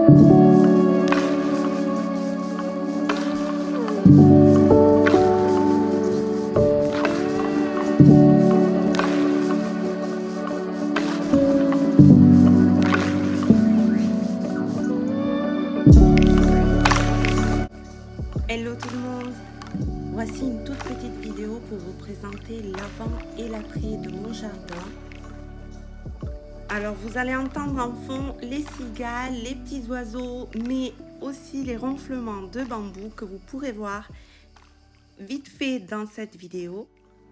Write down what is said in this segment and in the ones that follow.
Hello tout le monde, voici une toute petite vidéo pour vous présenter l'avant et l'après de mon jardin. Alors vous allez entendre en fond les cigales, les petits oiseaux, mais aussi les ronflements de bambou que vous pourrez voir vite fait dans cette vidéo.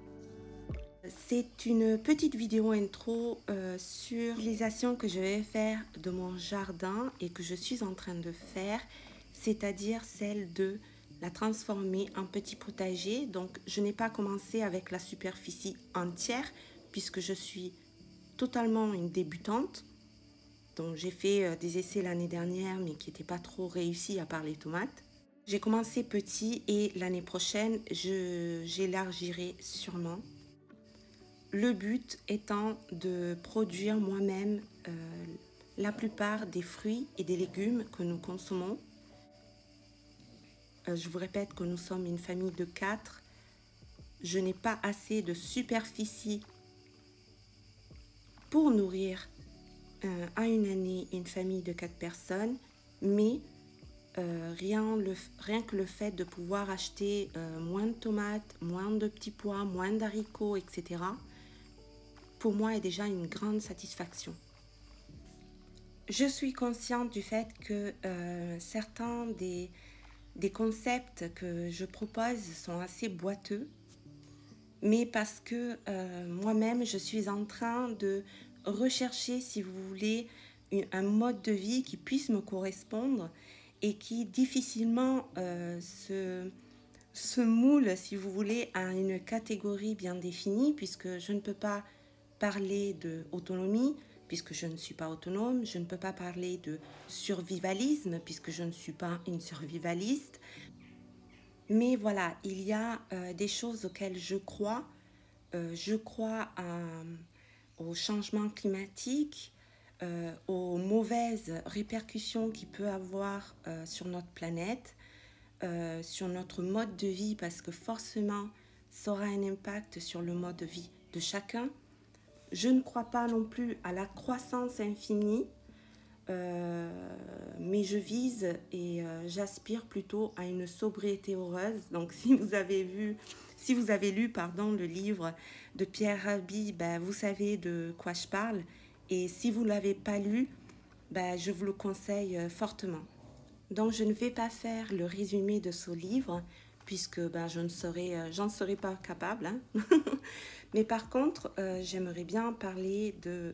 C'est une petite vidéo intro sur l'utilisation que je vais faire de mon jardin et que je suis en train de faire, c'est-à-dire celle de la transformer en petit potager. Donc je n'ai pas commencé avec la superficie entière puisque je suis totalement une débutante. Donc j'ai fait des essais l'année dernière mais qui n'étaient pas trop réussis à part les tomates. J'ai commencé petit et l'année prochaine j'élargirai sûrement. Le but étant de produire moi-même la plupart des fruits et des légumes que nous consommons. Je vous répète que nous sommes une famille de 4. Je n'ai pas assez de superficie pour nourrir à une année une famille de 4 personnes, mais rien que le fait de pouvoir acheter moins de tomates, moins de petits pois, moins d'haricots, etc., pour moi est déjà une grande satisfaction. Je suis consciente du fait que certains des concepts que je propose sont assez boiteux, mais parce que moi-même je suis en train de rechercher, si vous voulez, un mode de vie qui puisse me correspondre et qui difficilement se moule, si vous voulez, à une catégorie bien définie, puisque je ne peux pas parler d'autonomie puisque je ne suis pas autonome, je ne peux pas parler de survivalisme puisque je ne suis pas une survivaliste. Mais voilà, il y a des choses auxquelles je crois. Je crois au changement climatique, aux mauvaises répercussions qu'il peut avoir sur notre planète, sur notre mode de vie, parce que forcément, ça aura un impact sur le mode de vie de chacun. Je ne crois pas non plus à la croissance infinie, mais je vise et j'aspire plutôt à une sobriété heureuse. Donc si vous avez lu le livre de Pierre Rabhi, vous savez de quoi je parle. Et si vous ne l'avez pas lu, je vous le conseille fortement. Donc je ne vais pas faire le résumé de ce livre, puisque j'en serais pas capable. Hein. Mais par contre, j'aimerais bien parler de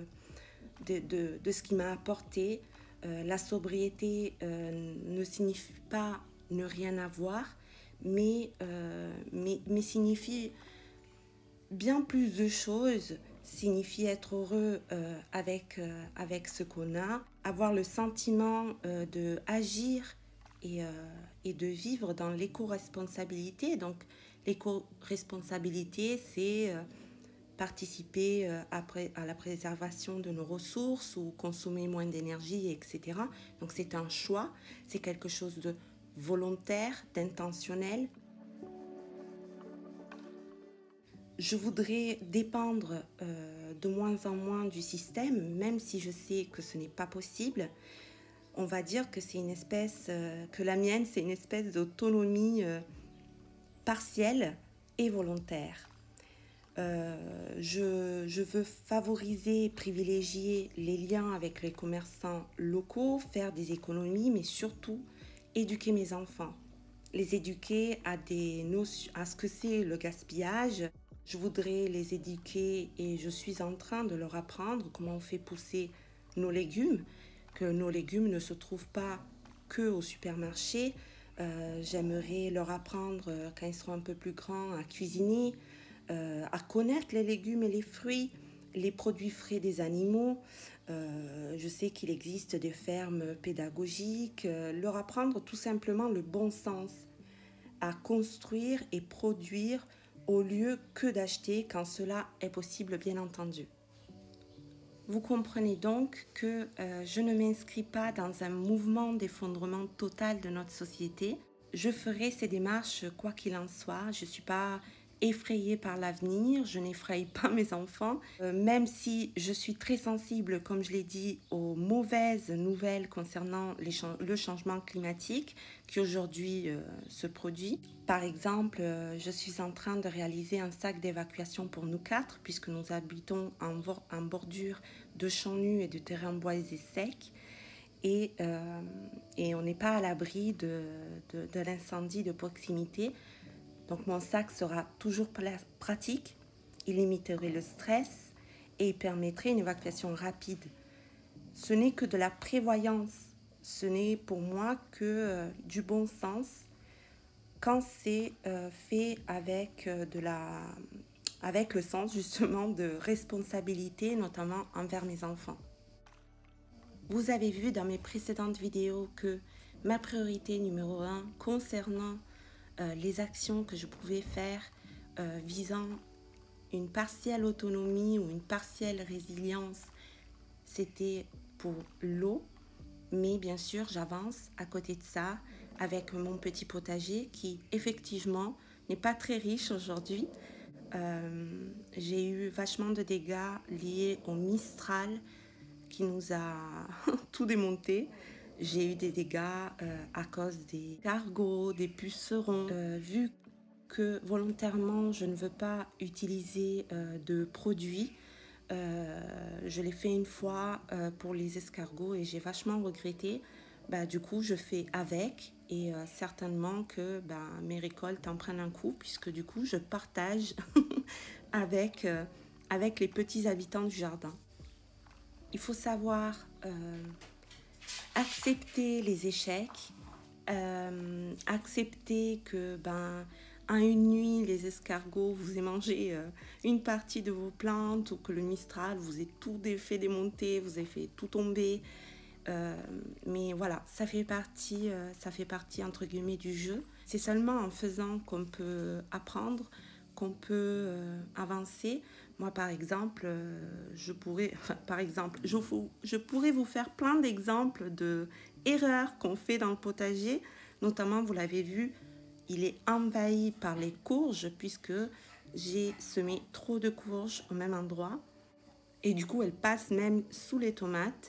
ce qui m'a apporté. La sobriété ne signifie pas ne rien avoir, mais signifie bien plus de choses, signifie être heureux avec ce qu'on a, avoir le sentiment de agir et de vivre dans l'éco-responsabilité. Donc l'éco-responsabilité, c'est participer à la préservation de nos ressources ou consommer moins d'énergie, etc. Donc c'est un choix, c'est quelque chose de volontaire, d'intentionnel. Je voudrais dépendre de moins en moins du système, même si je sais que ce n'est pas possible. On va dire que c'est une espèce, que la mienne, c'est une espèce d'autonomie partielle et volontaire. Je veux favoriser, privilégier les liens avec les commerçants locaux, faire des économies, mais surtout éduquer mes enfants. Les éduquer à ce que c'est le gaspillage. Je voudrais les éduquer et je suis en train de leur apprendre comment on fait pousser nos légumes, que nos légumes ne se trouvent pas que au supermarché. J'aimerais leur apprendre, quand ils seront un peu plus grands, à cuisiner, à connaître les légumes et les fruits, les produits frais des animaux. Je sais qu'il existe des fermes pédagogiques, leur apprendre tout simplement le bon sens, à construire et produire au lieu que d'acheter quand cela est possible, bien entendu. Vous comprenez donc que je ne m'inscris pas dans un mouvement d'effondrement total de notre société. Je ferai ces démarches quoi qu'il en soit. Je ne suis pas effrayée par l'avenir, je n'effraie pas mes enfants. Même si je suis très sensible, comme je l'ai dit, aux mauvaises nouvelles concernant le changement climatique qui aujourd'hui se produit. Par exemple, je suis en train de réaliser un sac d'évacuation pour nous quatre, puisque nous habitons en bordure de champs nus et de terrains boisés secs. Et on n'est pas à l'abri de l'incendie de proximité. Donc mon sac sera toujours pratique, il limiterait le stress et il permettrait une évacuation rapide. Ce n'est que de la prévoyance, ce n'est pour moi que du bon sens quand c'est fait avec, avec le sens justement de responsabilité, notamment envers mes enfants. Vous avez vu dans mes précédentes vidéos que ma priorité numéro 1 concernant les actions que je pouvais faire visant une partielle autonomie ou une partielle résilience, c'était pour l'eau. Mais bien sûr, j'avance à côté de ça avec mon petit potager qui effectivement n'est pas très riche aujourd'hui. J'ai eu vachement de dégâts liés au Mistral qui nous a tout démonté. J'ai eu des dégâts à cause des cargos, des pucerons. Vu que volontairement je ne veux pas utiliser de produits, je l'ai fait une fois pour les escargots et j'ai vachement regretté. Du coup, je fais avec et certainement que mes récoltes en prennent un coup puisque du coup, je partage avec, avec les petits habitants du jardin. Il faut savoir accepter les échecs, accepter que en une nuit, les escargots vous aient mangé une partie de vos plantes ou que le Mistral vous ait tout fait démonter, vous ait fait tout tomber. Mais voilà, ça fait partie entre guillemets du jeu. C'est seulement en faisant qu'on peut apprendre, qu'on peut avancer. Moi, par exemple, je pourrais vous faire plein d'exemples de erreurs qu'on fait dans le potager. Notamment, vous l'avez vu, il est envahi par les courges puisque j'ai semé trop de courges au même endroit. Et du coup, elles passent même sous les tomates.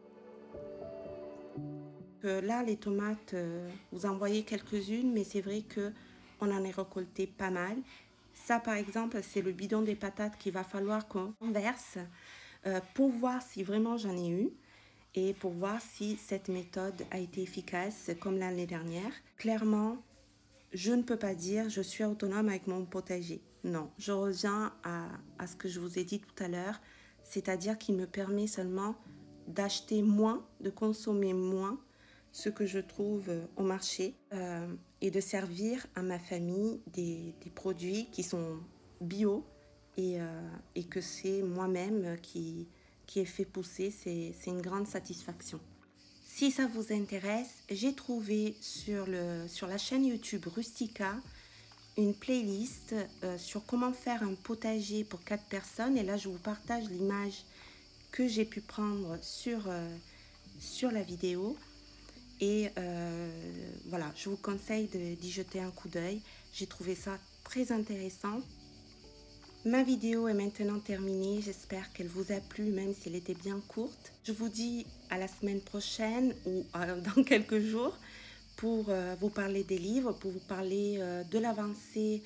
Là, les tomates, vous en voyez quelques-unes, mais c'est vrai qu'on en a récolté pas mal. Ça, par exemple, c'est le bidon des patates qu'il va falloir qu'on verse pour voir si vraiment j'en ai eu et pour voir si cette méthode a été efficace comme l'année dernière. Clairement, je ne peux pas dire je suis autonome avec mon potager. Non, je reviens à ce que je vous ai dit tout à l'heure, c'est-à-dire qu'il me permet seulement d'acheter moins, de consommer moins ce que je trouve au marché et de servir à ma famille des produits qui sont bio et que c'est moi-même qui ai fait pousser. C'est une grande satisfaction. Si ça vous intéresse, j'ai trouvé sur la chaîne YouTube Rustica une playlist sur comment faire un potager pour 4 personnes. Et là, je vous partage l'image que j'ai pu prendre sur la vidéo. Et voilà, je vous conseille d'y jeter un coup d'œil. J'ai trouvé ça très intéressant. Ma vidéo est maintenant terminée. J'espère qu'elle vous a plu, même si elle était bien courte. Je vous dis à la semaine prochaine ou dans quelques jours pour vous parler des livres, pour vous parler de l'avancée,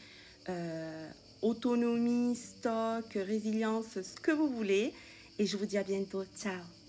autonomie, stock, résilience, ce que vous voulez. Et je vous dis à bientôt. Ciao!